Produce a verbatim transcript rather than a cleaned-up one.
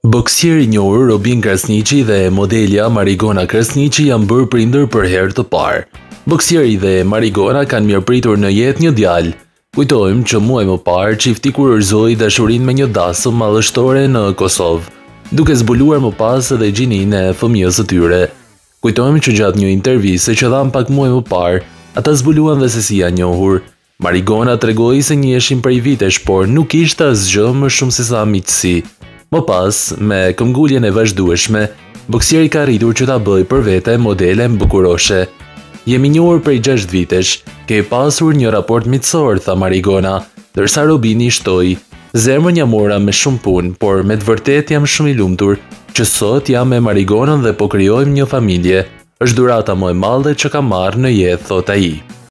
Boksieri i njohur Robin Krasniqi dhe modelja Marigona Krasniqi janë bërë prindër për herë të parë. Boksieri dhe Marigona kanë mirëpritur në jetë një djalë. Kujtojmë që muaj më parë çifti kurorëzoi dashurinë me një dasëm madhështore në Kosovë, duke zbuluar më pas edhe gjininë e fëmijës së tyre. Kujtojmë që gjatë një interviste që dhanë pak muaj më parë, ata zbuluan dhe se si janë njohur. Marigona tregoi se njiheshin prej vitesh, por nuk ishte asgjë më shumë se sa miqësi. Më pas, me këmbguljen e vazhdueshme, boksieri ka arritur që ta bëjë për vete modele mbukuroshe. Jemi njohur prej gjashtë vitesh, ke pasur një raport miqësor, tha Marigona, ndërsa Robini shtoi: zemrën jam mora me shumë punë, por me të vërtetë jam shumë i lumtur që sot jam me Marigonën dhe po krijojmë një familje. Është dhurata më e madhe që kam marrë në jetë, thot ai.